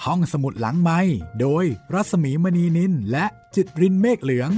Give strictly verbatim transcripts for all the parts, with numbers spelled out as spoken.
ห้องสมุดหลังไมค์โดยรัศมีมณีนินและจิตรินเมฆเหลือง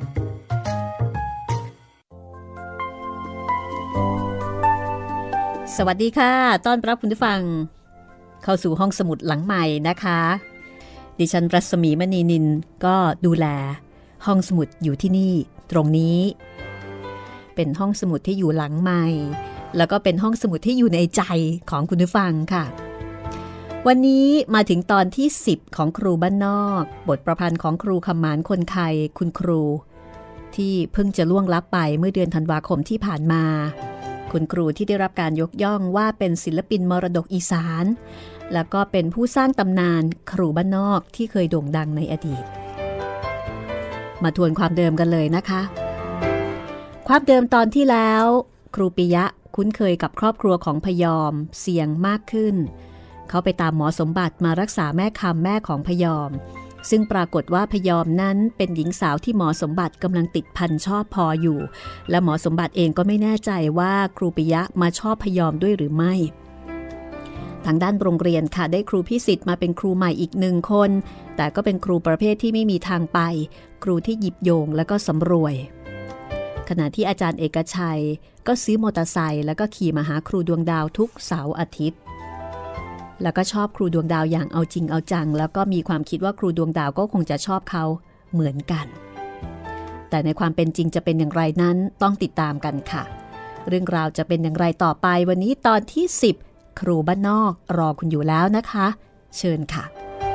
สวัสดีค่ะต้อนรับคุณผู้ฟังเข้าสู่ห้องสมุดหลังใหม่นะคะดิฉันรัศมีมณีนินก็ดูแลห้องสมุดอยู่ที่นี่ตรงนี้เป็นห้องสมุดที่อยู่หลังใหม่แล้วก็เป็นห้องสมุดที่อยู่ในใจของคุณผู้ฟังค่ะวันนี้มาถึงตอนที่สิบของครูบ้านนอกบทประพันธ์ของครูคำหมานคนไทยคุณครูที่เพิ่งจะล่วงลับไปเมื่อเดือนธันวาคมที่ผ่านมาคุณครูที่ได้รับการยกย่องว่าเป็นศิลปินมรดกอีสานแล้วก็เป็นผู้สร้างตำนานครูบ้านนอกที่เคยโด่งดังในอดีตมาทวนความเดิมกันเลยนะคะความเดิมตอนที่แล้วครูปิยะคุ้นเคยกับครอบครัวของพยอมเสี่ยงมากขึ้นเขาไปตามหมอสมบัติมารักษาแม่คำแม่ของพยอมซึ่งปรากฏว่าพยอมนั้นเป็นหญิงสาวที่หมอสมบัติกำลังติดพันชอบพออยู่และหมอสมบัติเองก็ไม่แน่ใจว่าครูปิยะมาชอบพยอมด้วยหรือไม่ทางด้านโรงเรียนค่ะได้ครูพิสิทธิ์มาเป็นครูใหม่อีกหนึ่งคนแต่ก็เป็นครูประเภทที่ไม่มีทางไปครูที่หยิบโยงและก็สำรวยขณะที่อาจารย์เอกชัยก็ซื้อมอเตอร์ไซค์แล้วก็ขี่มาหาครูดวงดาวทุกเสาร์อาทิตย์แล้วก็ชอบครูดวงดาวอย่างเอาจริงเอาจังแล้วก็มีความคิดว่าครูดวงดาวก็คงจะชอบเขาเหมือนกันแต่ในความเป็นจริงจะเป็นอย่างไรนั้นต้องติดตามกันค่ะเรื่องราวจะเป็นอย่างไรต่อไปวันนี้ตอนที่สิบครูบ้านนอกรอคุณอยู่แล้วนะคะเชิญค่ะ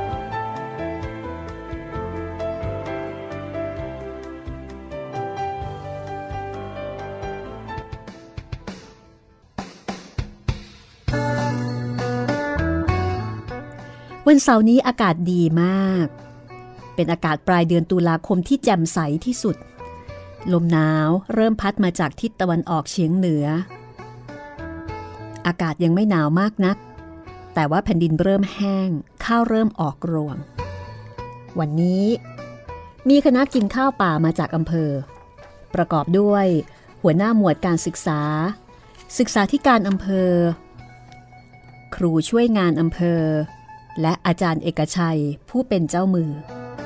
วันเสาร์นี้อากาศดีมากเป็นอากาศปลายเดือนตุลาคมที่แจ่มใสที่สุดลมหนาวเริ่มพัดมาจากทิศตะวันออกเฉียงเหนืออากาศยังไม่หนาวมากนักแต่ว่าแผ่นดินเริ่มแห้งข้าวเริ่มออกรวงวันนี้มีคณะกินข้าวป่ามาจากอำเภอประกอบด้วยหัวหน้าหมวดการศึกษาศึกษาธิการอำเภอครูช่วยงานอำเภอและอาจารย์เอกชัยผู้เป็นเจ้ามือ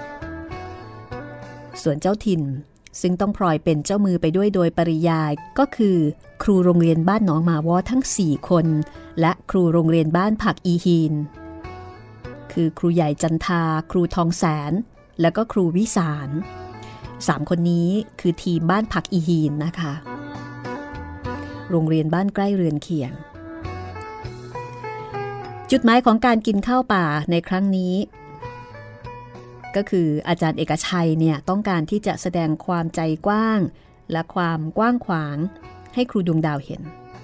ส่วนเจ้าถิ่นซึ่งต้องพลอยเป็นเจ้ามือไปด้วยโดยปริยายก็คือครูโรงเรียนบ้านหนองหมาวอทั้งสี่คนและครูโรงเรียนบ้านผักอีฮีนคือครูใหญ่จันทาครูทองแสนแล้วก็ครูวิสารสามคนนี้คือทีมบ้านผักอีฮีนนะคะโรงเรียนบ้านใกล้เรือนเคียงจุดหมายของการกินข้าวป่าในครั้งนี้ก็คืออาจารย์เอกชัยเนี่ยต้องการที่จะแสดงความใจกว้างและความกว้างขวางให้ครูดวงดาวเห็น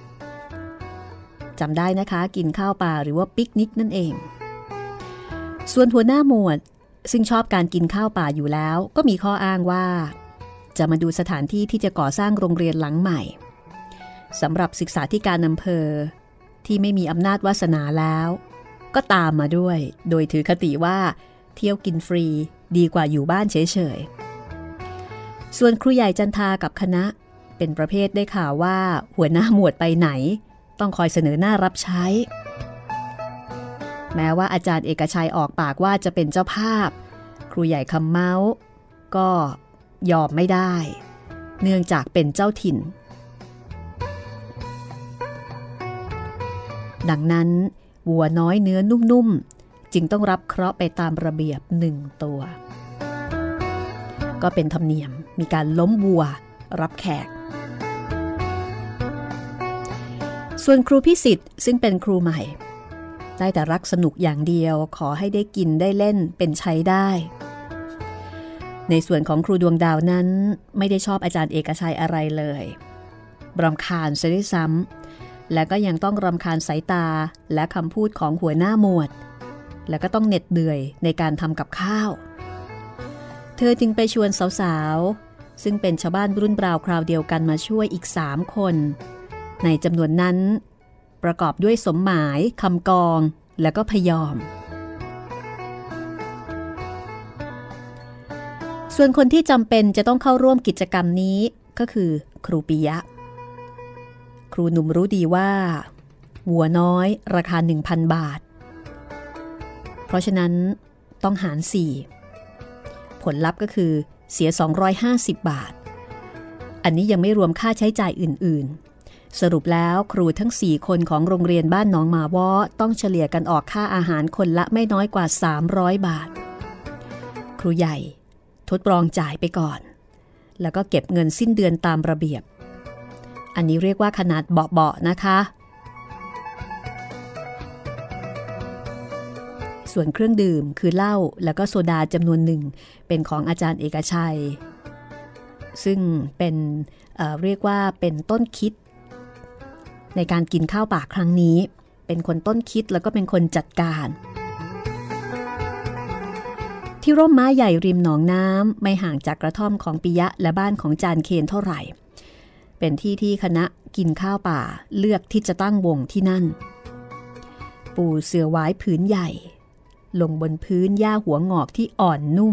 จำได้นะคะกินข้าวป่าหรือว่าปิกนิกนั่นเองส่วนหัวหน้าหมวดซึ่งชอบการกินข้าวป่าอยู่แล้วก็มีข้ออ้างว่าจะมาดูสถานที่ที่จะก่อสร้างโรงเรียนหลังใหม่สำหรับศึกษาธิการอำเภอที่ไม่มีอำนาจวาสนาแล้วก็ตามมาด้วยโดยถือคติว่าเที่ยวกินฟรีดีกว่าอยู่บ้านเฉยๆส่วนครูใหญ่จันทากับคณะเป็นประเภทได้ข่าวว่าหัวหน้าหมวดไปไหนต้องคอยเสนอหน้ารับใช้แม้ว่าอาจารย์เอกชัยออกปากว่าจะเป็นเจ้าภาพครูใหญ่คำเมาส์ก็ยอมไม่ได้เนื่องจากเป็นเจ้าถิ่นดังนั้นวัวน้อยเนื้อนุ่มๆจึงต้องรับเคราะห์ไปตามระเบียบหนึ่งตัวก็เป็นธรรมเนียมมีการล้มวัวรับแขกส่วนครูพิสิทธิ์ซึ่งเป็นครูใหม่ได้แต่รักสนุกอย่างเดียวขอให้ได้กินได้เล่นเป็นใช้ได้ในส่วนของครูดวงดาวนั้นไม่ได้ชอบอาจารย์เอกชัยอะไรเลยรำคาญซะด้วยซ้ำและก็ยังต้องรำคาญสายตาและคำพูดของหัวหน้าหมวดแล้วก็ต้องเหน็ดเหนื่อยในการทำกับข้าวเธอจึงไปชวนสาวๆซึ่งเป็นชาวบ้านรุ่นราวคราวเดียวกันมาช่วยอีกสามคนในจำนวนนั้นประกอบด้วยสมหมายคำกองและก็พยอมส่วนคนที่จำเป็นจะต้องเข้าร่วมกิจกรรมนี้ก็คือครูปิยะครูหนุ่มรู้ดีว่าวัวน้อยราคา หนึ่งพัน บาทเพราะฉะนั้นต้องหารสี่ผลลัพธ์ก็คือเสียสองร้อยห้าสิบบาทอันนี้ยังไม่รวมค่าใช้จ่ายอื่นๆสรุปแล้วครูทั้งสี่คนของโรงเรียนบ้านหนองหมาว้อต้องเฉลี่ยกันออกค่าอาหารคนละไม่น้อยกว่าสามร้อยบาทครูใหญ่ทดลองจ่ายไปก่อนแล้วก็เก็บเงินสิ้นเดือนตามระเบียบอันนี้เรียกว่าขนาดเบาๆนะคะส่วนเครื่องดื่มคือเหล้าแล้วก็โซดาจำนวนหนึ่งเป็นของอาจารย์เอกชัยซึ่งเป็นเอ่อเรียกว่าเป็นต้นคิดในการกินข้าวป่าครั้งนี้เป็นคนต้นคิดแล้วก็เป็นคนจัดการที่ร่มไม้ใหญ่ริมหนองน้ำไม่ห่างจากกระท่อมของปิยะและบ้านของจานเคนเท่าไหร่เป็นที่ที่คณะกินข้าวป่าเลือกที่จะตั้งวงที่นั่นปูเสื่อไว้ผืนใหญ่ลงบนพื้นหญ้าหัวงอกที่อ่อนนุ่ม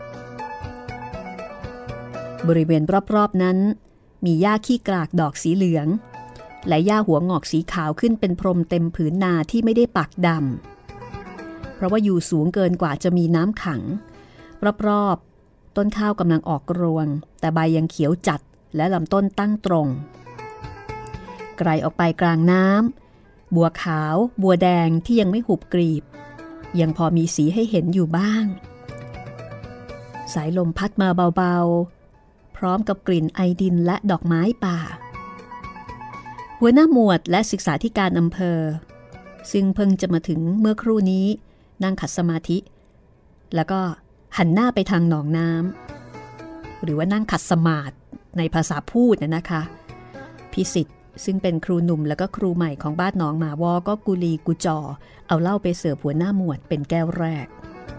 บริเวณรอบๆนั้นมีหญ้าขี้กรากดอกสีเหลืองและหญ้าหัวงอกสีขาวขึ้นเป็นพรมเต็มผืนนาที่ไม่ได้ปักดำเพราะว่าอยู่สูงเกินกว่าจะมีน้ำขังรอบๆต้นข้าวกำลังออกรวงแต่ใบยังเขียวจัดและลำต้นตั้งตรงไกลออกไปกลางน้ำบัวขาวบัวแดงที่ยังไม่หุบกรีบยังพอมีสีให้เห็นอยู่บ้างสายลมพัดมาเบาๆพร้อมกับกลิ่นไอดินและดอกไม้ป่าหัวหน้าหมวดและศึกษาธิการอำเภอซึ่งเพิ่งจะมาถึงเมื่อครู่นี้นั่งขัดสมาธิแล้วก็หันหน้าไปทางหนองน้ำหรือว่านั่งขัดสมาธิในภาษาพูดนะนะคะพิสิทธิ์ซึ่งเป็นครูหนุ่มแล้วก็ครูใหม่ของบ้านหนองหมาวอก็กุลีกุจอเอาเหล้าไปเสิร์ฟหัวหน้าหมวดเป็นแก้วแรก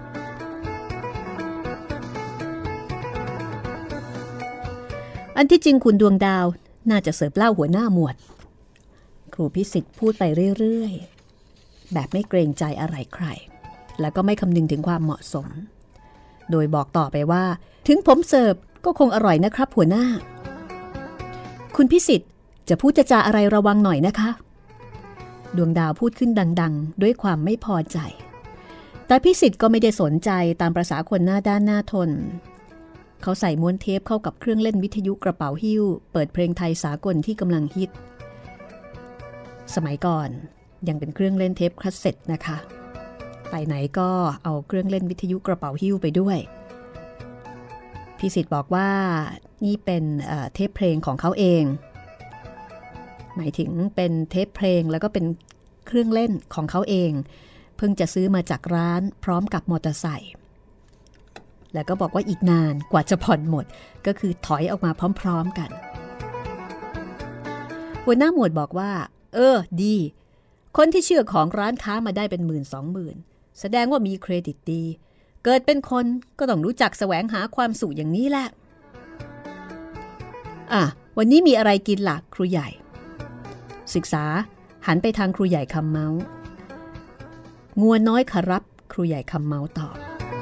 อันที่จริงคุณดวงดาวน่าจะเสิร์ฟเหล้าหัวหน้าหมวดครูพิสิทธิ์พูดไปเรื่อยๆแบบไม่เกรงใจอะไรใครแล้วก็ไม่คำนึงถึงความเหมาะสมโดยบอกต่อไปว่าถึงผมเสิร์ฟก็คงอร่อยนะครับหัวหน้าคุณพิสิทธิ์จะพูดจะจาอะไรระวังหน่อยนะคะดวงดาวพูดขึ้นดังๆด้วยความไม่พอใจแต่พิสิทธิ์ก็ไม่ได้สนใจตามประสาคนหน้าด้านหน้าทนเขาใส่ม้วนเทปเข้ากับเครื่องเล่นวิทยุกระเป๋าหิ้วเปิดเพลงไทยสากลที่กำลังฮิตสมัยก่อนยังเป็นเครื่องเล่นเทปคาสเซ็ตนะคะไปไหนก็เอาเครื่องเล่นวิทยุกระเป๋าหิ้วไปด้วยพิสิทธิ์บอกว่านี่เป็นเอ่อเทปเพลงของเขาเองหมายถึงเป็นเทปเพลงแล้วก็เป็นเครื่องเล่นของเขาเองเพิ่งจะซื้อมาจากร้านพร้อมกับมอเตอร์ไซค์แล้วก็บอกว่าอีกนานกว่าจะผ่อนหมดก็คือถอยออกมาพร้อมๆกันหัวหน้าหมวดบอกว่าเออดีคนที่เชื่อของร้านค้ามาได้เป็นหมื่นสองหมื่นแสดงว่ามีเครดิตดีเกิดเป็นคนก็ต้องรู้จักแสวงหาความสุขอย่างนี้แหละอ่ะวันนี้มีอะไรกินล่ะครูใหญ่ศึกษาหันไปทางครูใหญ่คำเมางัวน้อยครับครูใหญ่คำเมาตอบ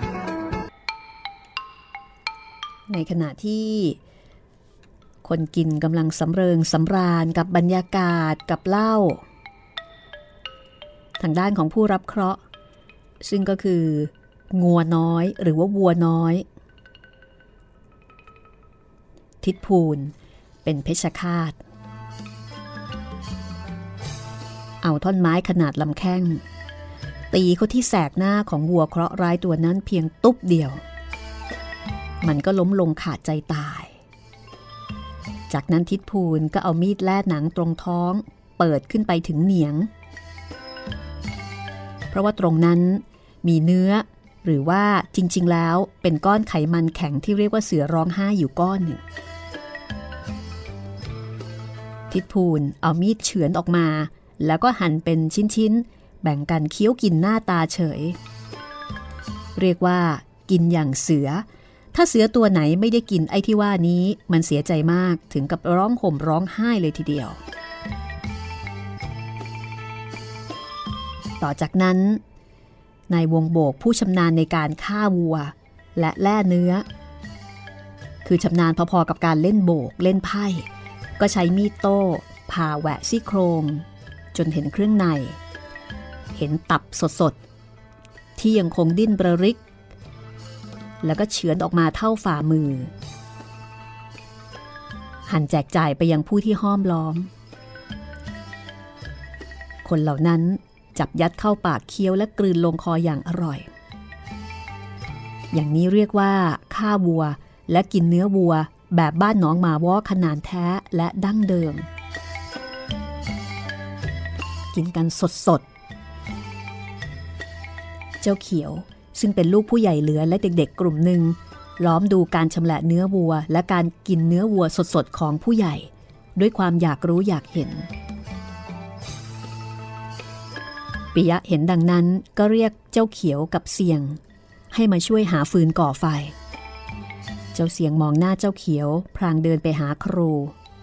ในขณะที่คนกินกำลังสำเริงสำราญกับบรรยากาศกับเหล้าทางด้านของผู้รับเคราะห์ซึ่งก็คืองัวน้อยหรือว่าวัวน้อยทิดภูลเป็นเพชฌฆาตเอาท่อนไม้ขนาดลำแข้งตีเขาที่แสกหน้าของวัวเคราะห์ร้ายตัวนั้นเพียงตุ๊บเดียวมันก็ล้มลงขาดใจตายจากนั้นทิดภูลก็เอามีดแล่หนังตรงท้องเปิดขึ้นไปถึงเหนียงเพราะว่าตรงนั้นมีเนื้อหรือว่าจริงๆแล้วเป็นก้อนไขมันแข็งที่เรียกว่าเสือร้องไห้อยู่ก้อนหนึ่งทิดภูลเอามีดเฉือนออกมาแล้วก็หั่นเป็นชิ้นๆแบ่งกันเคี้ยวกินหน้าตาเฉยเรียกว่ากินอย่างเสือถ้าเสือตัวไหนไม่ได้กินไอ้ที่ว่านี้มันเสียใจมากถึงกับร้องห่มร้องไห้เลยทีเดียวต่อจากนั้นนายวงโบกผู้ชำนาญในการฆ่าวัวและแล่เนื้อคือชำนาญพอๆกับการเล่นโบกเล่นไพ่ก็ใช้มีดโต้ผ่าแหวะซี่โครงจนเห็นเครื่องในเห็นตับสดๆที่ยังคงดิ้นประริกแล้วก็เฉือนออกมาเท่าฝ่ามือหั่นแจกจ่ายไปยังผู้ที่ห้อมล้อมคนเหล่านั้นจับยัดเข้าปากเคี้ยวและกลืนลงคออย่างอร่อยอย่างนี้เรียกว่าฆ่าวัวและกินเนื้อวัวแบบบ้านหนองหมาวอขนาดแท้และดั้งเดิมกินกันสดๆเจ้าเขียวซึ่งเป็นลูกผู้ใหญ่เหลือและเด็กๆกลุ่มหนึ่งล้อมดูการชำแหละเนื้อวัวและการกินเนื้อวัวสดๆของผู้ใหญ่ด้วยความอยากรู้อยากเห็นปิยะเห็นดังนั้นก็เรียกเจ้าเขียวกับเสียงให้มาช่วยหาฟืนก่อไฟเจ้าเสียงมองหน้าเจ้าเขียวพลางเดินไปหาครู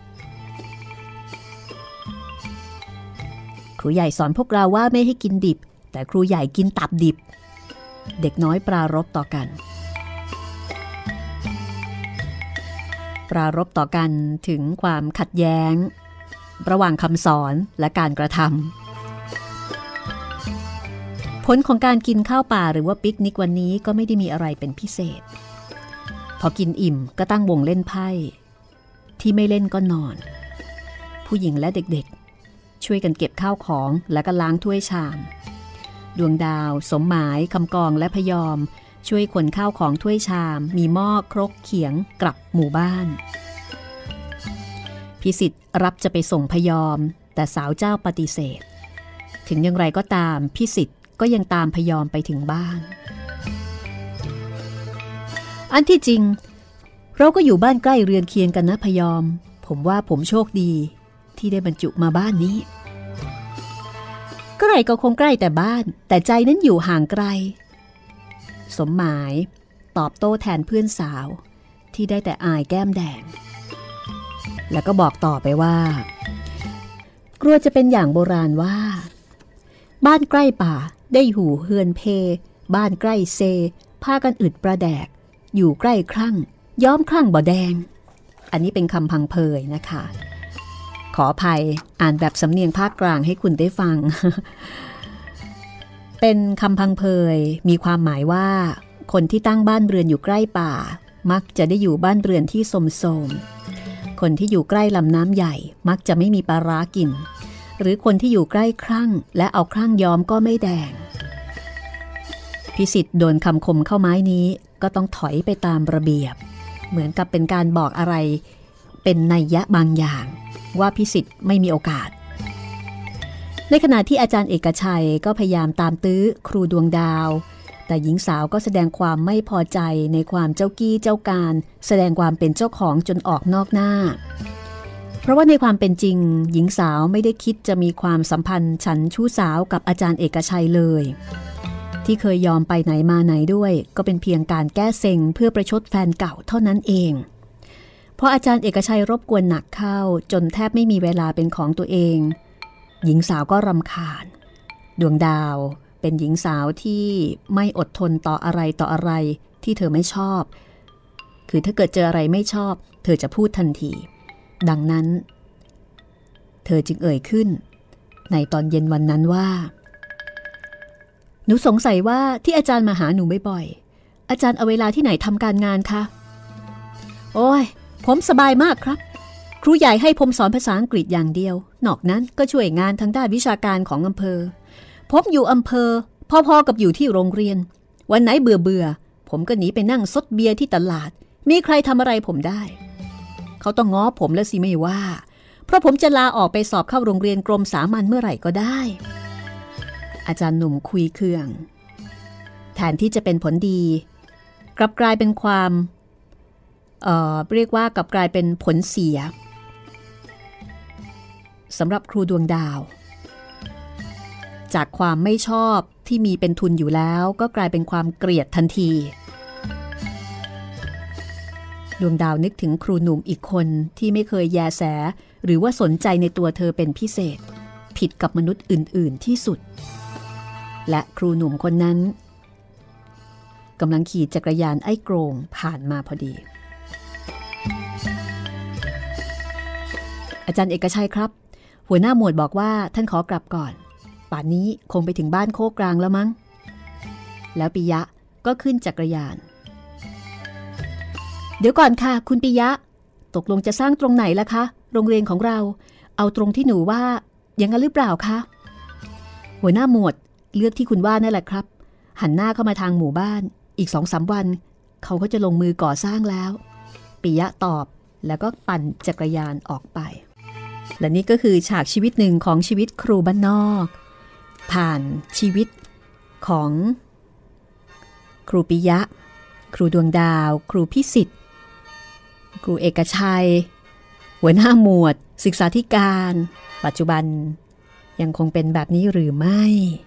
ครูใหญ่สอนพวกเราว่าไม่ให้กินดิบแต่ครูใหญ่กินตับดิบเด็กน้อยปรารภต่อกันปรารภต่อกันถึงความขัดแย้งระหว่างคำสอนและการกระทำผลของการกินข้าวป่าหรือว่าปิกนิกวันนี้ก็ไม่ได้มีอะไรเป็นพิเศษพอกินอิ่มก็ตั้งวงเล่นไพ่ที่ไม่เล่นก็นอนผู้หญิงและเด็กๆช่วยกันเก็บข้าวของและก็ล้างถ้วยชามดวงดาวสมหมายคำกองและพยอมช่วยขนข้าวของถ้วยชามมีหม้อครกเขียงกลับหมู่บ้านพิสิทธิ์รับจะไปส่งพยอมแต่สาวเจ้าปฏิเสธถึงอย่างไรก็ตามพิสิทธิ์ก็ยังตามพยอมไปถึงบ้านอันที่จริงเราก็อยู่บ้านใกล้เรือนเคียงกันนะพยอมผมว่าผมโชคดีที่ได้บรรจุมาบ้านนี้ใกล้ก็คงใกล้แต่บ้านแต่ใจนั้นอยู่ห่างไกลสมหมายตอบโต้แทนเพื่อนสาวที่ได้แต่อายแก้มแดงแล้วก็บอกต่อไปว่ากลัวจะเป็นอย่างโบราณว่าบ้านใกล้ป่าได้หูเฮือนเพบ้านใกล้เซพากันอึดประแดกอยู่ใกล้ครั่งย้อมครั่งบ่แดงอันนี้เป็นคำพังเพยนะคะขออภัยอ่านแบบสำเนียงภาคกลางให้คุณได้ฟัง เป็นคำพังเพยมีความหมายว่าคนที่ตั้งบ้านเรือนอยู่ใกล้ป่ามักจะได้อยู่บ้านเรือนที่สมโสมคนที่อยู่ใกล้ลำน้ำใหญ่มักจะไม่มีปลาร้ากินหรือคนที่อยู่ใกล้ครั่งและเอาครั่งย้อมก็ไม่แดงพิสิทธิ์โดนคำคมเข้าไม้นี้ก็ต้องถอยไปตามระเบียบเหมือนกับเป็นการบอกอะไรเป็นนัยยะบางอย่างว่าพิสิทธิ์ไม่มีโอกาสในขณะที่อาจารย์เอกชัยก็พยายามตามตื้อครูดวงดาวแต่หญิงสาวก็แสดงความไม่พอใจในความเจ้ากี้เจ้าการแสดงความเป็นเจ้าของจนออกนอกหน้าเพราะว่าในความเป็นจริงหญิงสาวไม่ได้คิดจะมีความสัมพันธ์ฉันชู้สาวกับอาจารย์เอกชัยเลยที่เคยยอมไปไหนมาไหนด้วยก็เป็นเพียงการแก้เซ็งเพื่อประชดแฟนเก่าเท่านั้นเองเพราะอาจารย์เอกชัยรบกวนหนักเข้าจนแทบไม่มีเวลาเป็นของตัวเองหญิงสาวก็รำคาญดวงดาวเป็นหญิงสาวที่ไม่อดทนต่ออะไรต่ออะไรที่เธอไม่ชอบคือถ้าเกิดเจออะไรไม่ชอบเธอจะพูดทันทีดังนั้นเธอจึงเอ่ยขึ้นในตอนเย็นวันนั้นว่าหนูสงสัยว่าที่อาจารย์มาหาหนูบ่อยๆอาจารย์เอาเวลาที่ไหนทำการงานคะโอ้ยผมสบายมากครับครูใหญ่ให้ผมสอนภาษาอังกฤษอย่างเดียวนอกนั้นก็ช่วยงานทางด้านวิชาการของอำเภอผมอยู่อำเภอพอๆกับอยู่ที่โรงเรียนวันไหนเบื่อเบื่อผมก็หนีไปนั่งซดเบียร์ที่ตลาดมีใครทำอะไรผมได้เขาต้องง้อผมแล้วสิไม่ว่าเพราะผมจะลาออกไปสอบเข้าโรงเรียนกรมสามัญเมื่อไหร่ก็ได้อาจารย์หนุ่มคุยเคืองแทนที่จะเป็นผลดีกลับกลายเป็นความเอ่อเรียกว่ากลับกลายเป็นผลเสียสำหรับครูดวงดาวจากความไม่ชอบที่มีเป็นทุนอยู่แล้วก็กลายเป็นความเกลียดทันทีดวงดาวนึกถึงครูหนุ่มอีกคนที่ไม่เคยแยแสหรือว่าสนใจในตัวเธอเป็นพิเศษผิดกับมนุษย์อื่นๆที่สุดและครูหนุ่มคนนั้นกำลังขี่จักรยานไอ้โกรงผ่านมาพอดีอาจารย์เอกชัยครับหัวหน้าหมวดบอกว่าท่านขอกลับก่อนป่านนี้คงไปถึงบ้านโคกกลางแล้วมั้งแล้วปิยะก็ขึ้นจักรยานเดี๋ยวก่อนค่ะคุณปิยะตกลงจะสร้างตรงไหนล่ะคะโรงเรียนของเราเอาตรงที่หนูว่าอย่างนั้นหรือเปล่าคะหัวหน้าหมวดเลือกที่คุณว่านั่นแหละครับหันหน้าเข้ามาทางหมู่บ้านอีก สองสาม วันเขาก็จะลงมือก่อสร้างแล้วปิยะตอบแล้วก็ปั่นจักรยานออกไปและนี่ก็คือฉากชีวิตหนึ่งของชีวิตครูบ้านนอกผ่านชีวิตของครูปิยะครูดวงดาวครูพิสิทธิ์ครูเอกชัยหัวหน้าหมวดศึกษาธิการปัจจุบันยังคงเป็นแบบนี้หรือไม่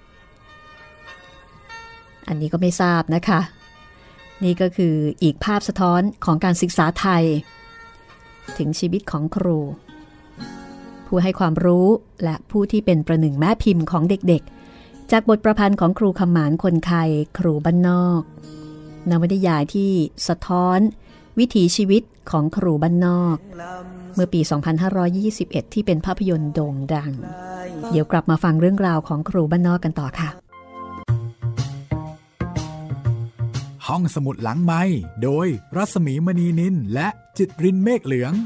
อันนี้ก็ไม่ทราบนะคะนี่ก็คืออีกภาพสะท้อนของการศึกษาไทยถึงชีวิตของครูผู้ให้ความรู้และผู้ที่เป็นประหนึ่งแม่พิมพ์ของเด็กๆจากบทประพันธ์ของครูคำหมานคนไทยครูบ้านนอกนวนิยายที่สะท้อนวิถีชีวิตของครูบ้านนอกเมื่อปี สองพันห้าร้อยยี่สิบเอ็ด ที่เป็นภาพยนตร์โด่งดังเดี๋ยวกลับมาฟังเรื่องราวของครูบ้านนอกกันต่อค่ะห้องสมุดหลังไมค์โดยรัศมีมณีนินและจิตรินเมฆเหลือง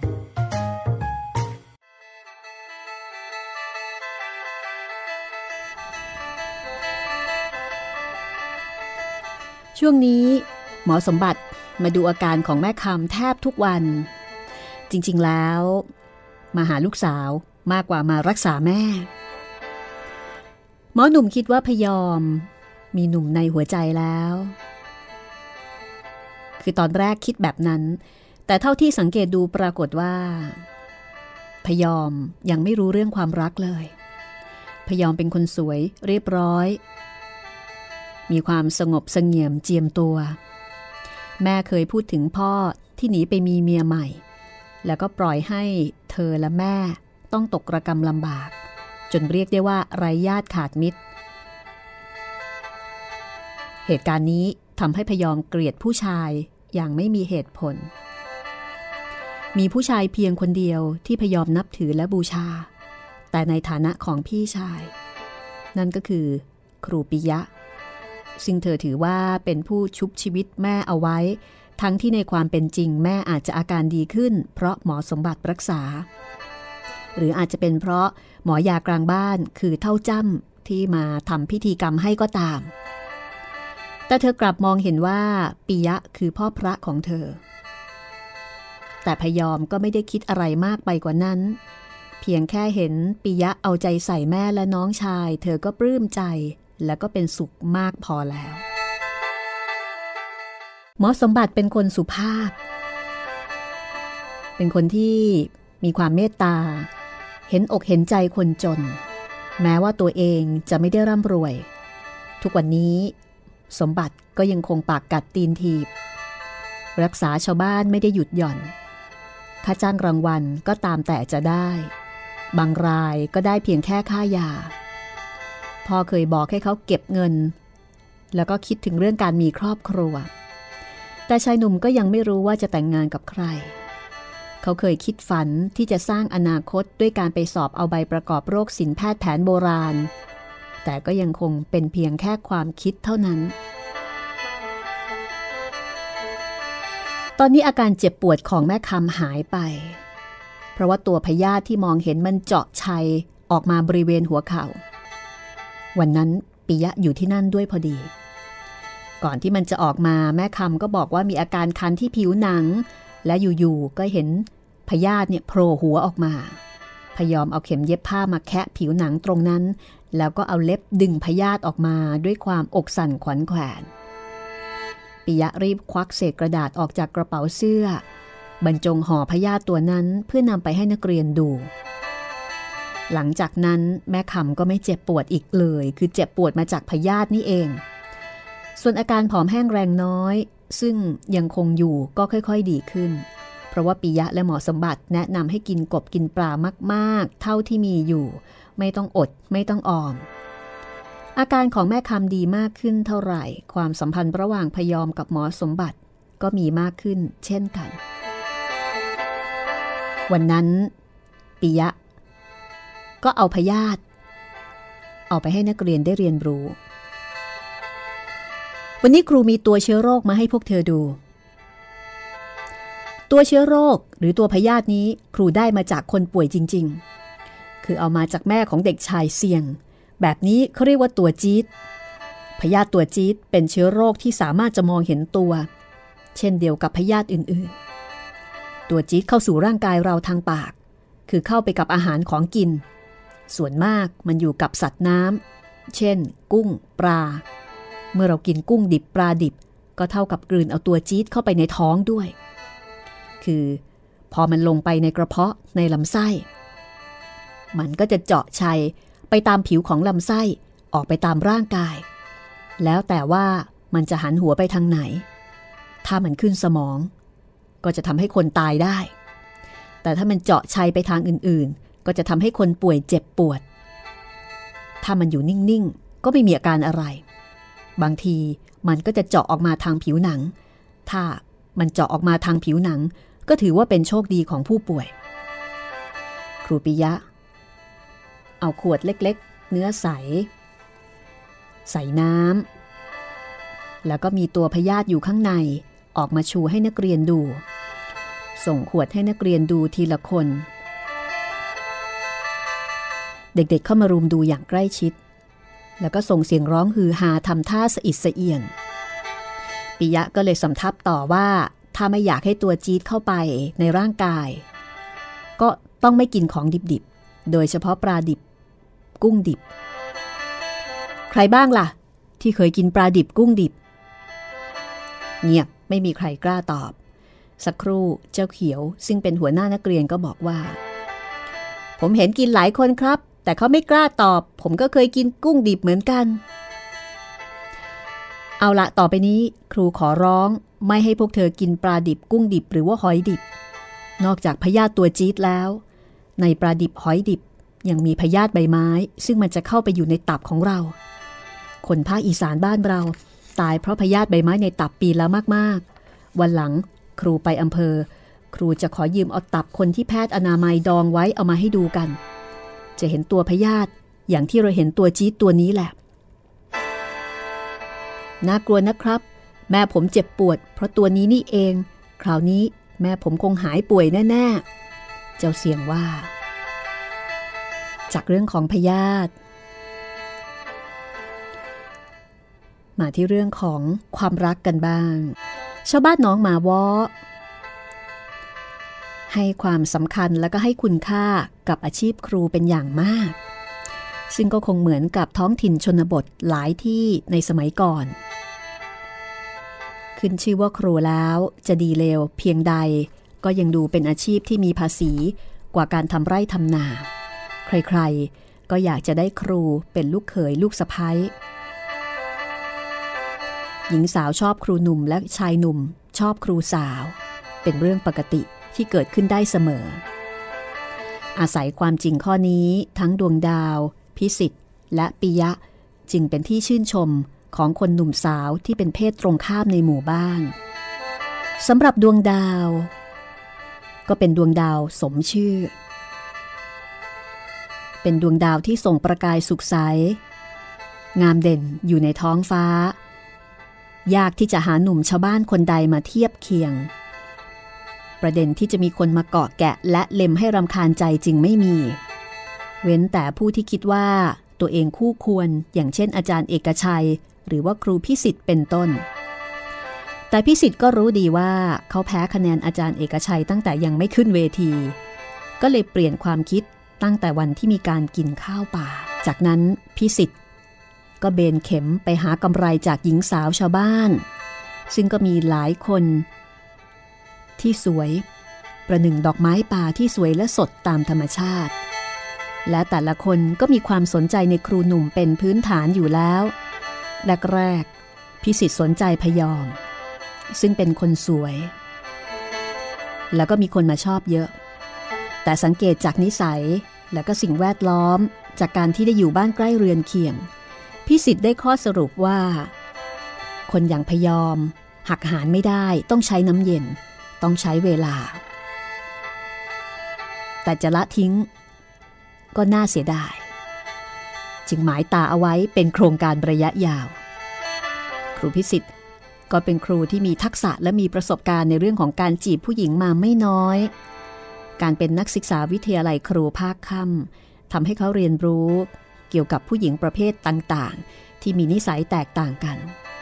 ช่วงนี้หมอสมบัติมาดูอาการของแม่คำแทบทุกวันจริงๆแล้วมาหาลูกสาวมากกว่ามารักษาแม่หมอหนุ่มคิดว่าพยอมมีหนุ่มในหัวใจแล้วคือตอนแรกคิดแบบนั้นแต่เท่าที่สังเกตดูปรากฏว่าพยอมยังไม่รู้เรื่องความรักเลยพยอมเป็นคนสวยเรียบร้อยมีความสงบเสงี่ยมเจียมตัวแม่เคยพูดถึงพ่อที่หนีไปมีเมียใหม่แล้วก็ปล่อยให้เธอและแม่ต้องตกระกำลำบากจนเรียกได้ว่าไร้ญาติขาดมิตรเหตุการณ์นี้ทำให้พยอมเกลียดผู้ชายอย่างไม่มีเหตุผลมีผู้ชายเพียงคนเดียวที่พยอมนับถือและบูชาแต่ในฐานะของพี่ชายนั่นก็คือครูปิยะซึ่งเธอถือว่าเป็นผู้ชุบชีวิตแม่เอาไว้ทั้งที่ในความเป็นจริงแม่อาจจะอาการดีขึ้นเพราะหมอสมบัติรักษาหรืออาจจะเป็นเพราะหมอยากลางบ้านคือเท่าจ้ำที่มาทำพิธีกรรมให้ก็ตามแต่เธอกลับมองเห็นว่าปิยะคือพ่อพระของเธอแต่พยอมก็ไม่ได้คิดอะไรมากไปกว่านั้นเพียงแค่เห็นปิยะเอาใจใส่แม่และน้องชายเธอก็ปลื้มใจแล้วก็เป็นสุขมากพอแล้วหมอสมบัติเป็นคนสุภาพเป็นคนที่มีความเมตตาเห็นอกเห็นใจคนจนแม้ว่าตัวเองจะไม่ได้ร่ำรวยทุกวันนี้สมบัติก็ยังคงปากกัดตีนถีบรักษาชาวบ้านไม่ได้หยุดหย่อนค่าจ้างรางวัลก็ตามแต่จะได้บางรายก็ได้เพียงแค่ค่ายาพ่อเคยบอกให้เขาเก็บเงินแล้วก็คิดถึงเรื่องการมีครอบครัวแต่ชายหนุ่มก็ยังไม่รู้ว่าจะแต่งงานกับใครเขาเคยคิดฝันที่จะสร้างอนาคตด้วยการไปสอบเอาใบประกอบโรคศิลป์แพทย์แผนโบราณแต่ก็ยังคงเป็นเพียงแค่ความคิดเท่านั้นตอนนี้อาการเจ็บปวดของแม่คำหายไปเพราะว่าตัวพยาธิที่มองเห็นมันเจาะชัยออกมาบริเวณหัวเข่าวันนั้นปิยะอยู่ที่นั่นด้วยพอดีก่อนที่มันจะออกมาแม่คำก็บอกว่ามีอาการคันที่ผิวหนังและอยู่ๆก็เห็นพยาธิเนี่ยโผล่หัวออกมาพยอมเอาเข็มเย็บผ้ามาแคะผิวหนังตรงนั้นแล้วก็เอาเล็บดึงพยาธิออกมาด้วยความอกสั่นขวัญแขวนปิยะรีบควักเศษกระดาษออกจากกระเป๋าเสื้อบรรจงห่อพยาธิตัวนั้นเพื่อนำไปให้นักเรียนดูหลังจากนั้นแม่คำก็ไม่เจ็บปวดอีกเลยคือเจ็บปวดมาจากพยาธินี่เองส่วนอาการผอมแห้งแรงน้อยซึ่งยังคงอยู่ก็ค่อยๆดีขึ้นเพราะว่าปิยะและหมอสมบัติแนะนำให้กินกบกินปลามากๆเท่าที่มีอยู่ไม่ต้องอดไม่ต้องออมอาการของแม่คำดีมากขึ้นเท่าไหร่ความสัมพันธ์ระหว่างพยอมกับหมอสมบัติก็มีมากขึ้นเช่นกันวันนั้นปิยะก็เอาพยาธิเอาไปให้นักเรียนได้เรียนรู้วันนี้ครูมีตัวเชื้อโรคมาให้พวกเธอดูตัวเชื้อโรคหรือตัวพยาธินี้ครูได้มาจากคนป่วยจริงๆคือเอามาจากแม่ของเด็กชายเสี่ยงแบบนี้เขาเรียกว่าตัวจี๊ดพยาธิตัวจี๊ดเป็นเชื้อโรคที่สามารถจะมองเห็นตัวเช่นเดียวกับพยาธิอื่นๆตัวจี๊ดเข้าสู่ร่างกายเราทางปากคือเข้าไปกับอาหารของกินส่วนมากมันอยู่กับสัตว์น้ำเช่นกุ้งปลาเมื่อเรากินกุ้งดิบปลาดิบก็เท่ากับกลืนเอาตัวจี๊ดเข้าไปในท้องด้วยคือพอมันลงไปในกระเพาะในลำไส้มันก็จะเจาะชัยไปตามผิวของลำไส้ออกไปตามร่างกายแล้วแต่ว่ามันจะหันหัวไปทางไหนถ้ามันขึ้นสมองก็จะทำให้คนตายได้แต่ถ้ามันเจาะชัยไปทางอื่นๆก็จะทำให้คนป่วยเจ็บปวดถ้ามันอยู่นิ่งๆก็ไม่มีอาการอะไรบางทีมันก็จะเจาะออกมาทางผิวหนังถ้ามันเจาะออกมาทางผิวหนังก็ถือว่าเป็นโชคดีของผู้ป่วยครูปิยะเอาขวดเล็กๆเนื้อใสใส่น้ำแล้วก็มีตัวพยาธิอยู่ข้างในออกมาชูให้นักเรียนดูส่งขวดให้นักเรียนดูทีละคนเด็กๆเข้ามารุมดูอย่างใกล้ชิดแล้วก็ส่งเสียงร้องฮือฮาทำท่าสะอิดสะเอียนปิยะก็เลยสำทับต่อว่าถ้าไม่อยากให้ตัวจี๊ดเข้าไปในร่างกายก็ต้องไม่กินของดิบๆโดยเฉพาะปลาดิบกุ้งดิบใครบ้างล่ะที่เคยกินปลาดิบกุ้งดิบเงียบไม่มีใครกล้าตอบสักครู่เจ้าเขียวซึ่งเป็นหัวหน้านักเรียนก็บอกว่าผมเห็นกินหลายคนครับแต่เขาไม่กล้าตอบผมก็เคยกินกุ้งดิบเหมือนกันเอาละต่อไปนี้ครูขอร้องไม่ให้พวกเธอกินปลาดิบกุ้งดิบหรือว่าหอยดิบนอกจากพยาธิตัวจี๊ดแล้วในปลาดิบหอยดิบยังมีพยาธิใบไม้ซึ่งมันจะเข้าไปอยู่ในตับของเราคนภาคอีสานบ้านเราตายเพราะพยาธิใบไม้ในตับปีละมากๆวันหลังครูไปอำเภอครูจะขอยืมเอาตับคนที่แพทย์อนามัยดองไว้เอามาให้ดูกันจะเห็นตัวพยาธิอย่างที่เราเห็นตัวจี๊ดตัวนี้แหละน่ากลัวนะครับแม่ผมเจ็บปวดเพราะตัวนี้นี่เองคราวนี้แม่ผมคงหายป่วยแน่ๆเจ้าเสียงว่าจากเรื่องของพยาธิมาที่เรื่องของความรักกันบ้างชาวบ้านหนองหมาว้อให้ความสำคัญและก็ให้คุณค่ากับอาชีพครูเป็นอย่างมากซึ่งก็คงเหมือนกับท้องถิ่นชนบทหลายที่ในสมัยก่อนขึ้นชื่อว่าครูแล้วจะดีเลวเพียงใดก็ยังดูเป็นอาชีพที่มีภาษีกว่าการทำไร่ทำนาใครๆก็อยากจะได้ครูเป็นลูกเขยลูกสะใภ้หญิงสาวชอบครูหนุ่มและชายหนุ่มชอบครูสาวเป็นเรื่องปกติที่เกิดขึ้นได้เสมออาศัยความจริงข้อนี้ทั้งดวงดาวพิสิทธิ์และปิยะจึงเป็นที่ชื่นชมของคนหนุ่มสาวที่เป็นเพศตรงข้ามในหมู่บ้านสำหรับดวงดาวก็เป็นดวงดาวสมชื่อเป็นดวงดาวที่ส่งประกายสุขใสงามเด่นอยู่ในท้องฟ้ายากที่จะหาหนุ่มชาวบ้านคนใดมาเทียบเคียงประเด็นที่จะมีคนมาเกาะแกะและเล็มให้รำคาญใจจึงไม่มีเว้นแต่ผู้ที่คิดว่าตัวเองคู่ควรอย่างเช่นอาจารย์เอกชัยหรือว่าครูพิสิทธิ์เป็นต้นแต่พิสิทธิ์ก็รู้ดีว่าเขาแพ้คะแนนอาจารย์เอกชัยตั้งแต่ยังไม่ขึ้นเวทีก็เลยเปลี่ยนความคิดตั้งแต่วันที่มีการกินข้าวป่าจากนั้นพิสิทธิ์ก็เบนเข็มไปหากำไรจากหญิงสาวชาวบ้านซึ่งก็มีหลายคนที่สวยประหนึ่งดอกไม้ป่าที่สวยและสดตามธรรมชาติและแต่ละคนก็มีความสนใจในครูหนุ่มเป็นพื้นฐานอยู่แล้วแรกๆพิสิทธิ์สนใจพยอมซึ่งเป็นคนสวยแล้วก็มีคนมาชอบเยอะแต่สังเกตจากนิสัยและก็สิ่งแวดล้อมจากการที่ได้อยู่บ้านใกล้เรือนเคียงพิสิทธิ์ได้ข้อสรุปว่าคนอย่างพยอมหักหารไม่ได้ต้องใช้น้ำเย็นต้องใช้เวลาแต่จะละทิ้งก็น่าเสียดายจึงหมายตาเอาไว้เป็นโครงการระยะยาวครูพิสิทธิ์ก็เป็นครูที่มีทักษะและมีประสบการณ์ในเรื่องของการจีบผู้หญิงมาไม่น้อยการเป็นนักศึกษาวิทยาลัยครูภาคค่ำทำให้เขาเรียนรู้เกี่ยวกับผู้หญิงประเภทต่างๆที่มีนิสัยแตกต่างกัน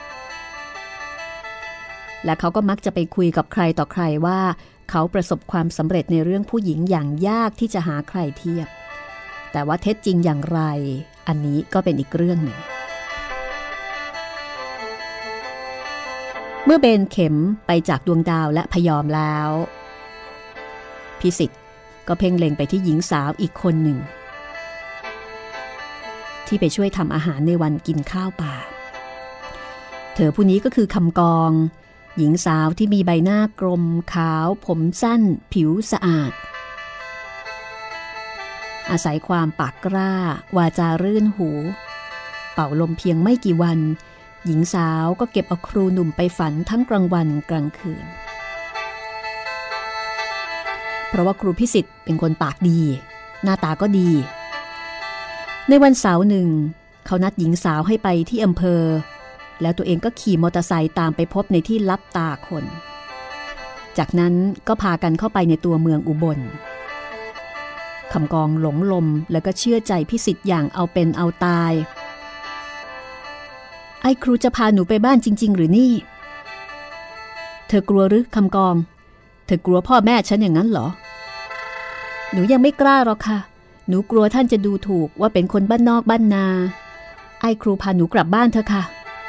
และเขาก็มักจะไปคุยกับใครต่อใครว่าเขาประสบความสำเร็จในเรื่องผู้หญิงอย่างยากที่จะหาใครเทียบแต่ว่าเท็จจริงอย่างไรอันนี้ก็เป็นอีกเรื่องหนึ่งเมื่อเบนเข็มไปจากดวงดาวและพยอมแล้วพิสิทธิ์ก็เพ่งเล็งไปที่หญิงสาวอีกคนหนึ่งที่ไปช่วยทำอาหารในวันกินข้าวป่าเธอผู้นี้ก็คือคำกองหญิงสาวที่มีใบหน้ากลมขาวผมสั้นผิวสะอาดอาศัยความปากกล้าวาจารื่นหูเป่าลมเพียงไม่กี่วันหญิงสาวก็เก็บเอาครูหนุ่มไปฝันทั้งกลางวันกลางคืนเพราะว่าครูพิสิทธิ์เป็นคนปากดีหน้าตาก็ดีในวันเสาร์หนึ่งเขานัดหญิงสาวให้ไปที่อำเภอแล้วตัวเองก็ขี่มอเตอร์ไซค์ตามไปพบในที่ลับตาคนจากนั้นก็พากันเข้าไปในตัวเมืองอุบลคำกองหลงลมแล้วก็เชื่อใจพิสิทธิ์อย่างเอาเป็นเอาตายไอ้ครูจะพาหนูไปบ้านจริงๆหรือนี่เธอกลัวหรือคำกองเธอกลัวพ่อแม่ฉันอย่างนั้นเหรอหนูยังไม่กล้าหรอกค่ะหนูกลัวท่านจะดูถูกว่าเป็นคนบ้านนอกบ้านนาไอ้ครูพาหนูกลับบ้านเถอะค่ะ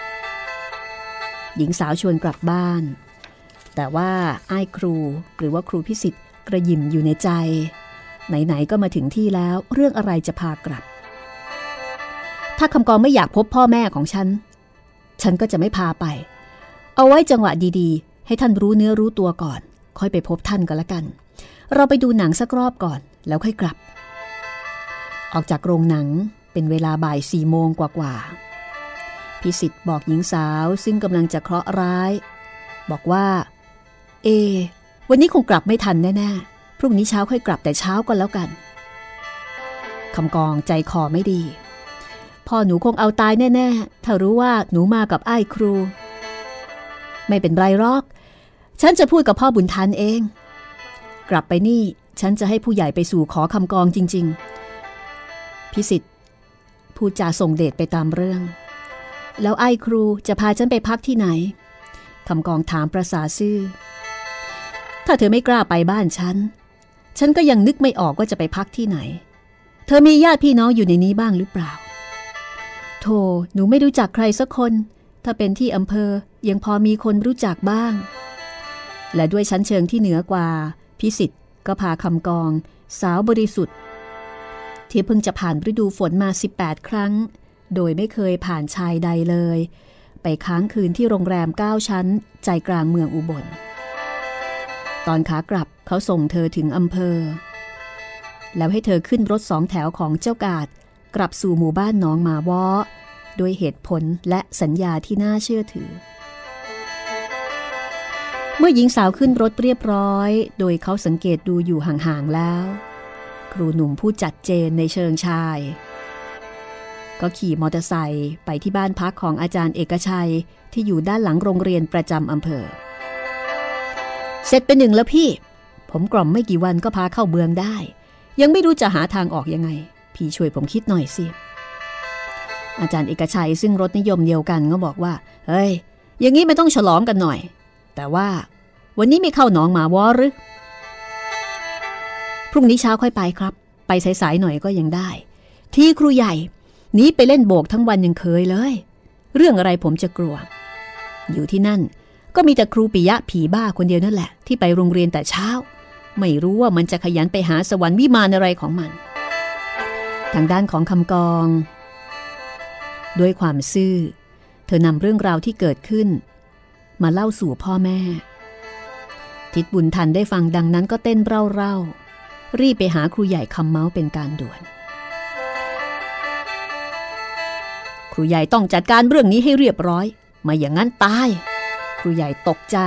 หญิงสาวชวนกลับบ้านแต่ว่าไอ้ครูหรือว่าครูพิสิทธิ์กระยิมอยู่ในใจไหนๆก็มาถึงที่แล้วเรื่องอะไรจะพากลับถ้าคำกองไม่อยากพบพ่อแม่ของฉันฉันก็จะไม่พาไปเอาไว้จังหวะดีๆให้ท่านรู้เนื้อรู้ตัวก่อนค่อยไปพบท่านก็แล้วกันเราไปดูหนังสักรอบก่อนแล้วค่อยกลับออกจากโรงหนังเป็นเวลาบ่ายสี่โมงกว่าๆพิสิทธิ์บอกหญิงสาวซึ่งกำลังจะเคราะห์ร้ายบอกว่าเอวันนี้คงกลับไม่ทันแน่ๆพรุ่งนี้เช้าค่อยกลับแต่เช้าก็แล้วกันคำกองใจคอไม่ดีพ่อหนูคงเอาตายแน่ๆถ้ารู้ว่าหนูมากับไอ้ครูไม่เป็นไรหรอกฉันจะพูดกับพ่อบุญทันเองกลับไปนี่ฉันจะให้ผู้ใหญ่ไปสู่ขอคำกองจริงๆพิสิทธิ์พูดจาส่งเดชไปตามเรื่องแล้วไอ้ครูจะพาฉันไปพักที่ไหนคำกองถามประสาซื่อถ้าเธอไม่กล้าไปบ้านฉันฉันก็ยังนึกไม่ออกว่าจะไปพักที่ไหนเธอมีญาติพี่น้องอยู่ในนี้บ้างหรือเปล่าโธ่หนูไม่รู้จักใครสักคนถ้าเป็นที่อำเภอยังพอมีคนรู้จักบ้างและด้วยชั้นเชิงที่เหนือกว่าพิสิทธิ์ก็พาคำกองสาวบริสุทธิ์ที่เพิ่งจะผ่านฤดูฝนมาสิบแปดครั้งโดยไม่เคยผ่านชายใดเลยไปค้างคืนที่โรงแรมเก้าชั้นใจกลางเมืองอุบลตอนขากลับเขาส่งเธอถึงอำเภอแล้วให้เธอขึ้นรถสองแถวของเจ้ากาดกลับสู่หมู่บ้านหนองหมาว้อด้วยเหตุผลและสัญญาที่น่าเชื่อถือเมื่อหญิงสาวขึ้นรถเรียบร้อยโดยเขาสังเกตดูอยู่ห่างๆแล้วครูหนุ่มผู้จัดเจนในเชิงชายก็ขี่มอเตอร์ไซค์ไปที่บ้านพักของอาจารย์เอกชัยที่อยู่ด้านหลังโรงเรียนประจำอำเภอเสร็จเป็นหนึ่งแล้วพี่ผมกล่อมไม่กี่วันก็พาเข้าเมืองได้ยังไม่รู้จะหาทางออกยังไงพี่ช่วยผมคิดหน่อยสิอาจารย์เอกชัยซึ่งรสนิยมเดียวกันก็บอกว่าเฮ้ยอย่างนี้ไม่ต้องฉลองกันหน่อยแต่ว่าวันนี้ไม่เข้าหนองหมาวอหรือพรุ่งนี้เช้าค่อยไปครับไปสายๆหน่อยก็ยังได้ที่ครูใหญ่หนีไปเล่นโบกทั้งวันยังเคยเลยเรื่องอะไรผมจะกลัวอยู่ที่นั่นก็มีแต่ครูปิยะผีบ้าคนเดียวนั่นแหละที่ไปโรงเรียนแต่เช้าไม่รู้ว่ามันจะขยันไปหาสวรรค์วิมานอะไรของมันทางด้านของคำกองด้วยความซื่อเธอนำเรื่องราวที่เกิดขึ้นมาเล่าสู่พ่อแม่ทิดบุญทันได้ฟังดังนั้นก็เต้นเร่าๆรีบไปหาครูใหญ่คำเมาส์เป็นการด่วนครูใหญ่ต้องจัดการเรื่องนี้ให้เรียบร้อยไม่อย่างนั้นตายครูใหญ่ตกใจ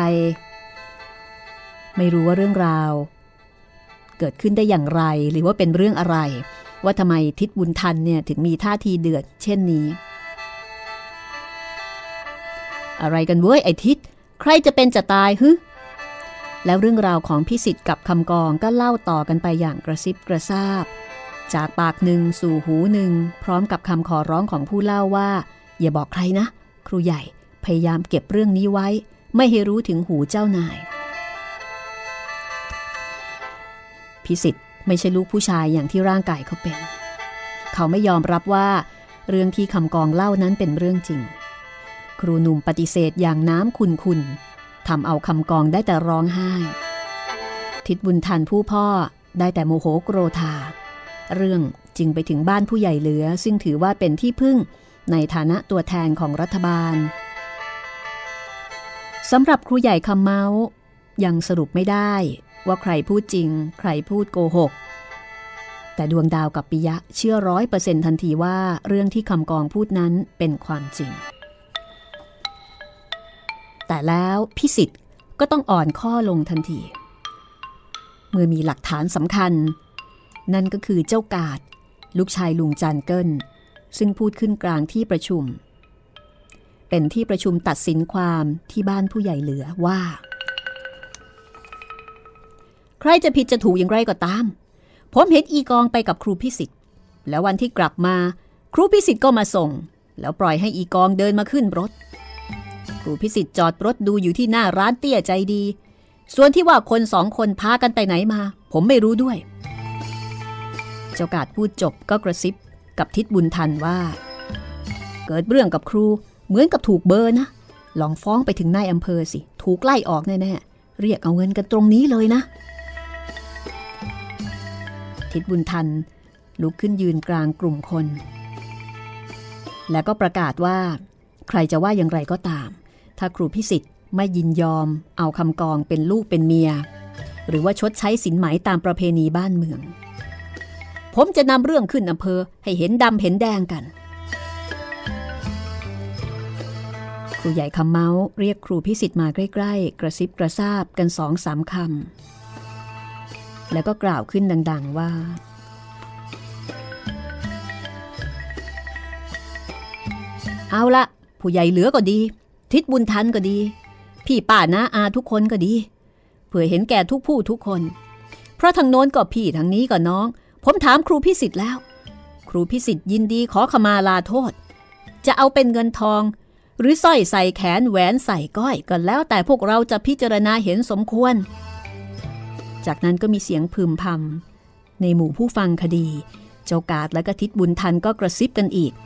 ไม่รู้ว่าเรื่องราวเกิดขึ้นได้อย่างไรหรือว่าเป็นเรื่องอะไรว่าทำไมทิดบุญทันเนี่ยถึงมีท่าทีเดือดเช่นนี้อะไรกันเว้ยไอ้ทิศใครจะเป็นจะตายฮึแล้วเรื่องราวของพิสิทธิ์กับคำกองก็เล่าต่อกันไปอย่างกระซิบกระซาบจากปากหนึ่งสู่หูหนึ่งพร้อมกับคำขอร้องของผู้เล่าว่าอย่าบอกใครนะครูใหญ่พยายามเก็บเรื่องนี้ไว้ไม่ให้รู้ถึงหูเจ้านายพิสิทธิ์ไม่ใช่ลูกผู้ชายอย่างที่ร่างกายเขาเป็นเขาไม่ยอมรับว่าเรื่องที่คำกองเล่านั้นเป็นเรื่องจริงครูหนุ่มปฏิเสธอย่างน้ำขุ่นๆทำเอาคำกองได้แต่ร้องไห้ทิศบุญทันผู้พ่อได้แต่โมโหโกรธาเรื่องจึงไปถึงบ้านผู้ใหญ่เหลือซึ่งถือว่าเป็นที่พึ่งในฐานะตัวแทนของรัฐบาลสำหรับครูใหญ่คำเมายังสรุปไม่ได้ว่าใครพูดจริงใครพูดโกหกแต่ดวงดาวกับปิยะเชื่อร้อยเปอร์เซ็นต์ทันทีว่าเรื่องที่คำกองพูดนั้นเป็นความจริงแต่แล้วพิสิทธิ์ก็ต้องอ่อนข้อลงทันทีเมื่อมีหลักฐานสำคัญนั่นก็คือเจ้ากาดลูกชายลุงจันเกิลซึ่งพูดขึ้นกลางที่ประชุมเป็นที่ประชุมตัดสินความที่บ้านผู้ใหญ่เหลือว่าใครจะผิดจะถูกอย่างไรก็ตามผมเห็นอีกองไปกับครูพิสิทธิ์แล้ววันที่กลับมาครูพิสิทธิ์ก็มาส่งแล้วปล่อยให้อีกองเดินมาขึ้นรถครูพิสิทธิ์จอดรถดูอยู่ที่หน้าร้านเตี้ยใจดีส่วนที่ว่าคนสองคนพากันไปไหนมาผมไม่รู้ด้วยเจ้ากาดพูดจบก็กระซิบกับทิศบุญทันว่าเกิดเรื่องกับครูเหมือนกับถูกเบอร์นะลองฟ้องไปถึงนายอำเภอสิถูกไล่ออกแน่ๆเรียกเอาเงินกันตรงนี้เลยนะทิศบุญทันลุกขึ้นยืนกลางกลุ่มคนแล้วก็ประกาศว่าใครจะว่าอย่างไรก็ตามถ้าครูพิสิทธิ์ไม่ยินยอมเอาคำกองเป็นลูกเป็นเมียหรือว่าชดใช้สินไหมตามประเพณีบ้านเมืองผมจะนำเรื่องขึ้นอำเภอให้เห็นดำเห็นแดงกันครูใหญ่คำเมาเรียกครูพิสิทธิ์มาใกล้ๆกระซิบกระซาบกันสองสามคำแล้วก็กล่าวขึ้นดังๆว่าเอาละผู้ใหญ่เหลือก็ดีทิศบุญทันก็ดีพี่ป้าน้าอาทุกคนก็ดีเผื่อเห็นแก่ทุกผู้ทุกคนเพราะทางโน้นก็พี่ทางนี้ก็น้องผมถามครูพิสิทธิ์แล้วครูพิสิทธิ์ยินดีขอขมาลาโทษจะเอาเป็นเงินทองหรือสร้อยใส่แขนแหวนใส่ก้อยก็แล้วแต่พวกเราจะพิจารณาเห็นสมควรจากนั้นก็มีเสียงพึมพำในหมู่ผู้ฟังคดีเจ้ากาดและก็ทิศบุญทันก็กระซิบกันอีก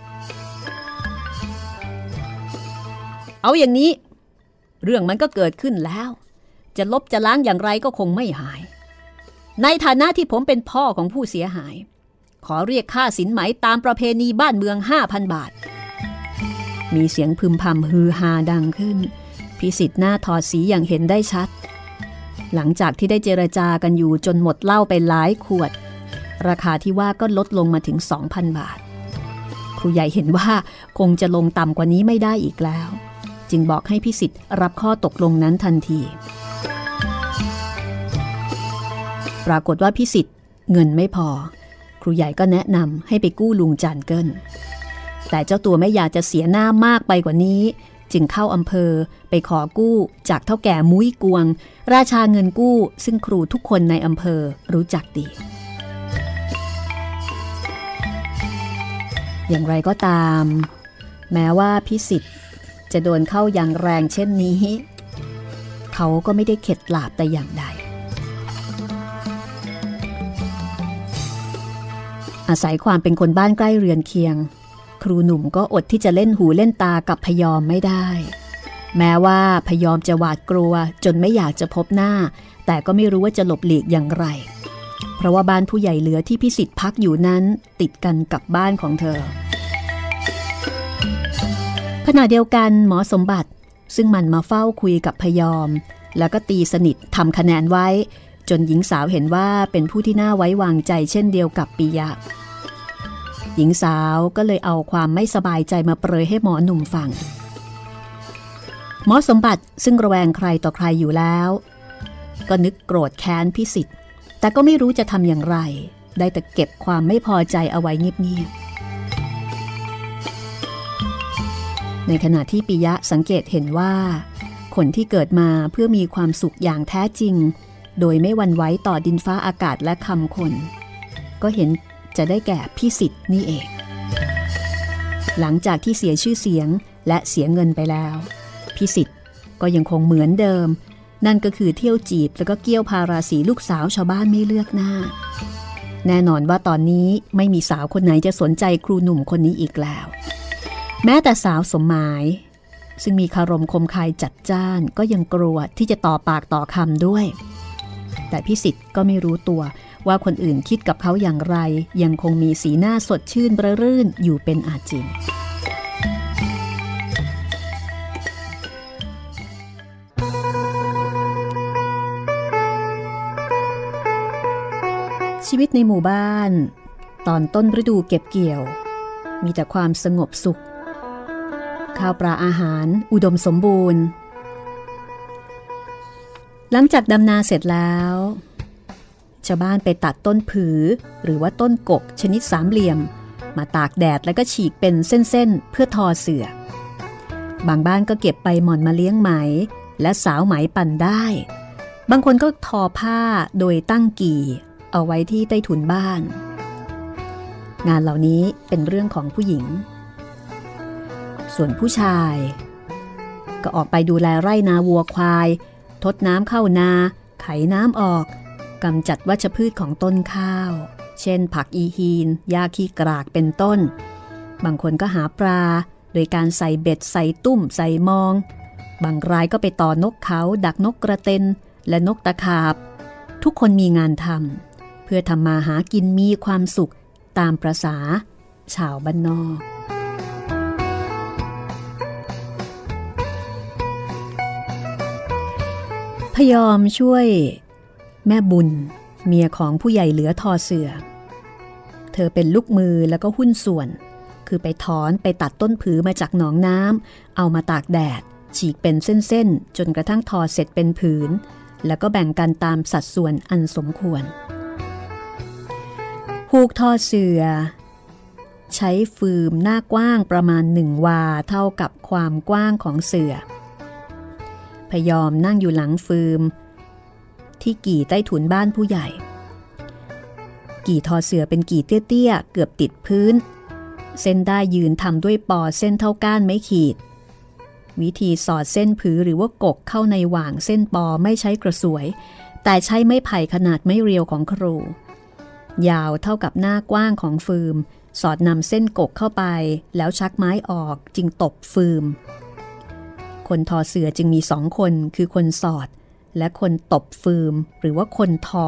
เอาอย่างนี้เรื่องมันก็เกิดขึ้นแล้วจะลบจะล้างอย่างไรก็คงไม่หายในฐานะที่ผมเป็นพ่อของผู้เสียหายขอเรียกค่าสินไหมตามประเพณีบ้านเมือง ห้าพัน บาทมีเสียงพึมพำฮือฮาดังขึ้นพิสิทธิ์หน้าถอดสีอย่างเห็นได้ชัดหลังจากที่ได้เจรจากันอยู่จนหมดเหล้าไปหลายขวดราคาที่ว่าก็ลดลงมาถึง สองพัน บาทครูใหญ่เห็นว่าคงจะลงต่ำกว่านี้ไม่ได้อีกแล้วจึงบอกให้พิสิทธิ์รับข้อตกลงนั้นทันทีปรากฏว่าพิสิทธิ์เงินไม่พอครูใหญ่ก็แนะนำให้ไปกู้ลุงจันเกิลแต่เจ้าตัวไม่อยากจะเสียหน้ามากไปกว่านี้จึงเข้าอำเภอไปขอกู้จากเฒ่าแก่มุ้ยกวงราชาเงินกู้ซึ่งครูทุกคนในอำเภอรู้จักดีอย่างไรก็ตามแม้ว่าพิสิทธิ์จะโดนเข้าอย่างแรงเช่นนี้เขาก็ไม่ได้เข็ดหลาบแต่อย่างใดอาศัยความเป็นคนบ้านใกล้เรือนเคียงครูหนุ่มก็อดที่จะเล่นหูเล่นตากับพยอมไม่ได้แม้ว่าพยอมจะหวาดกลัวจนไม่อยากจะพบหน้าแต่ก็ไม่รู้ว่าจะหลบหลีกอย่างไรเพราะว่าบ้านผู้ใหญ่เหลือที่พิสิทธิ์พักอยู่นั้นติดกันกับบ้านของเธอขณะเดียวกันหมอสมบัติซึ่งมันมาเฝ้าคุยกับพยอมแล้วก็ตีสนิททำคะแนนไว้จนหญิงสาวเห็นว่าเป็นผู้ที่น่าไว้วางใจเช่นเดียวกับปิยะหญิงสาวก็เลยเอาความไม่สบายใจมาเปรยให้หมอหนุ่มฟังหมอสมบัติซึ่งระแวงใครต่อใครอยู่แล้วก็นึกโกรธแค้นพิสิทธิ์แต่ก็ไม่รู้จะทำอย่างไรได้แต่เก็บความไม่พอใจเอาไว้เงียบๆในขณะที่ปิยะสังเกตเห็นว่าคนที่เกิดมาเพื่อมีความสุขอย่างแท้จริงโดยไม่หวั่นไหวต่อดินฟ้าอากาศและคำคนก็เห็นจะได้แก่พี่สิทธิ์นี่เองหลังจากที่เสียชื่อเสียงและเสียเงินไปแล้วพี่สิทธิ์ก็ยังคงเหมือนเดิมนั่นก็คือเที่ยวจีบแล้วก็เกี้ยวพาราสีลูกสาวชาวบ้านไม่เลือกหน้าแน่นอนว่าตอนนี้ไม่มีสาวคนไหนจะสนใจครูหนุ่มคนนี้อีกแล้วแม้แต่สาวสมหมายซึ่งมีคารมคมคายจัดจ้านก็ยังกลัวที่จะต่อปากต่อคำด้วยแต่พี่สิทธิ์ก็ไม่รู้ตัวว่าคนอื่นคิดกับเขาอย่างไรยังคงมีสีหน้าสดชื่นประรื่นอยู่เป็นอาจินชีวิตในหมู่บ้านตอนต้นฤดูเก็บเกี่ยวมีแต่ความสงบสุขข้าวปลาอาหารอุดมสมบูรณ์หลังจากดำนาเสร็จแล้วชาวบ้านไปตัดต้นผือหรือว่าต้นกกชนิดสามเหลี่ยมมาตากแดดแล้วก็ฉีกเป็นเส้นๆเพื่อทอเสื่อบางบ้านก็เก็บใบหม่อนมาเลี้ยงไหมและสาวไหมปั่นได้บางคนก็ทอผ้าโดยตั้งกี่เอาไว้ที่ใต้ถุนบ้านงานเหล่านี้เป็นเรื่องของผู้หญิงส่วนผู้ชายก็ออกไปดูแลไร่นาวัวควายทดน้ำเข้านาไขน้ำออกกำจัดวัชพืชของต้นข้าวเช่นผักอีฮีนหญ้าขี้กรากเป็นต้นบางคนก็หาปลาโดยการใส่เบ็ดใส่ตุ้มใส่มองบางรายก็ไปต่อนกเขาดักนกกระเต็นและนกตะขาบทุกคนมีงานทำเพื่อทำมาหากินมีความสุขตามประสาชาวบ้านนอกพยอมช่วยแม่บุญเมียของผู้ใหญ่เหลือทอเสือเธอเป็นลูกมือแล้วก็หุ้นส่วนคือไปถอนไปตัดต้นผือมาจากหนองน้ำเอามาตากแดดฉีกเป็นเส้นๆจนกระทั่งทอเสร็จเป็นผืนแล้วก็แบ่งกันตามสัดส่วนอันสมควรผูกทอเสือใช้ฟืมหน้ากว้างประมาณหนึ่งวาเท่ากับความกว้างของเสือพยอมนั่งอยู่หลังฟืมที่กี่ใต้ถุนบ้านผู้ใหญ่กี่ทอเสือเป็นกี่เตี้ยๆเกือบติดพื้นเส้นได้ยืนทำด้วยปอเส้นเท่าก้านไม้ขีดวิธีสอดเส้นผือหรือว่ากกเข้าในหว่างเส้นปอไม่ใช้กระสวยแต่ใช้ไม้ไผ่ขนาดไม้เรียวของครูยาวเท่ากับหน้ากว้างของฟืมสอดนำเส้นกกเข้าไปแล้วชักไม้ออกจึงตบฟืมคนทอเสือจึงมีสองคนคือคนสอดและคนตบฟืมหรือว่าคนทอ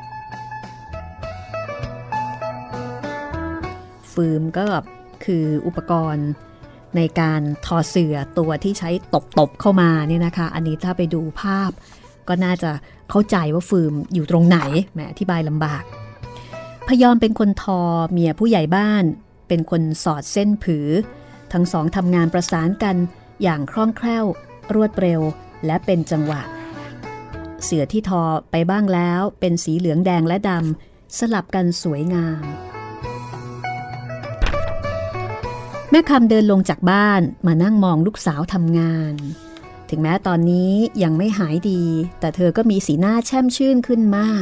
ฟืมก็คืออุปกรณ์ในการทอเสือตัวที่ใช้ตบๆเข้ามาเนี่ยนะคะอันนี้ถ้าไปดูภาพก็น่าจะเข้าใจว่าฟืมอยู่ตรงไหนแหมอธิบายลำบากพยอมเป็นคนทอเมียผู้ใหญ่บ้านเป็นคนสอดเส้นผือทั้งสองทำงานประสานกันอย่างคล่องแคล่วรวดเร็วและเป็นจังหวะเสือที่ทอไปบ้างแล้วเป็นสีเหลืองแดงและดำสลับกันสวยงามแม่คำเดินลงจากบ้านมานั่งมองลูกสาวทำงานถึงแม้ตอนนี้ยังไม่หายดีแต่เธอก็มีสีหน้าแช่มชื่นขึ้นมาก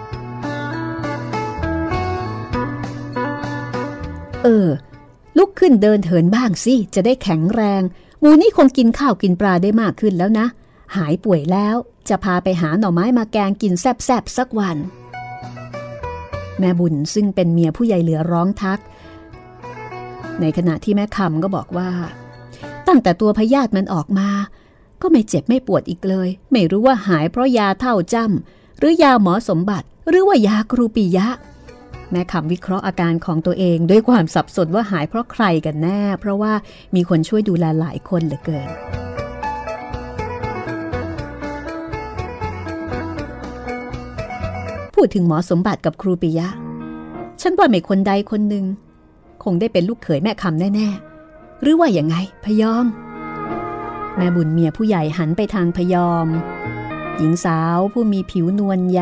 เออลุกขึ้นเดินเถินบ้างสิจะได้แข็งแรงหมูนี่คงกินข้าวกินปลาได้มากขึ้นแล้วนะหายป่วยแล้วจะพาไปหาหน่อไม้มาแกงกินแซ่บๆสักวันแม่บุญซึ่งเป็นเมียผู้ใหญ่เหลือร้องทักในขณะที่แม่คำก็บอกว่าตั้งแต่ตัวพยาธิมันออกมาก็ไม่เจ็บไม่ปวดอีกเลยไม่รู้ว่าหายเพราะยาเท่าจ้ำหรือยาหมอสมบัติหรือว่ายาครูปิยะแม่คำวิเคราะห์อาการของตัวเองด้วยความสับสนว่าหายเพราะใครกันแน่เพราะว่ามีคนช่วยดูแลหลายคนเหลือเกินพูดถึงหมอสมบัติกับครูปิยะฉันว่าไม่คนใดคนหนึ่งคงได้เป็นลูกเขยแม่คำแน่ๆหรือว่าอย่างไงพยอมแม่บุญเมียผู้ใหญ่หันไปทางพยอมหญิงสาวผู้มีผิวนวลใย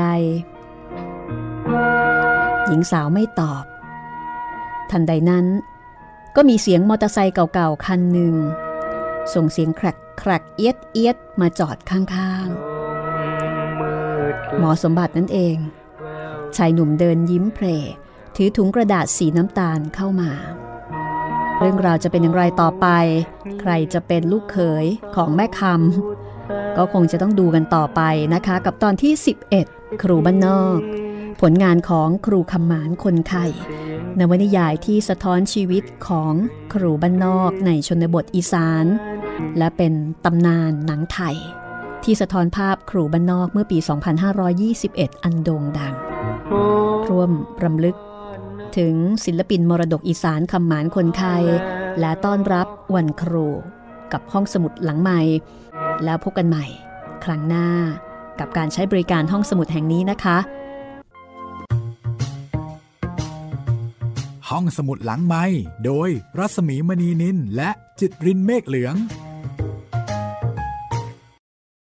หญิงสาวไม่ตอบทันใดนั้นก็มีเสียงมอเตอร์ไซค์เก่าๆคันหนึ่งส่งเสียงแครกแครกเอียดเอียดมาจอดข้างๆหมอสมบัตินั่นเองชายหนุ่มเดินยิ้มเพร่ถือถุงกระดาษสีน้ำตาลเข้ามาเรื่องราวจะเป็นอย่างไรต่อไปใครจะเป็นลูกเขยของแม่คำก็คงจะต้องดูกันต่อไปนะคะกับตอนที่สิบเอ็ดครูบ้านนอกผลงานของครูคำหมานคนไข่นวนิยายที่สะท้อนชีวิตของครูบ้านนอกในชนบทอีสานและเป็นตำนานหนังไทยที่สะท้อนภาพครูบ้านนอกเมื่อปี สองพันห้าร้อยยี่สิบเอ็ด อันโด่งดังร่วมรำลึกถึงศิลปินมรดกอีสานคำหมานคนไข่และต้อนรับวันครูกับห้องสมุดหลังใหม่แล้วพบกันใหม่ครั้งหน้ากับการใช้บริการห้องสมุดแห่งนี้นะคะห้องสมุดหลังไมค์โดยรัศมีมณีนินและจิตรินเมฆเหลือง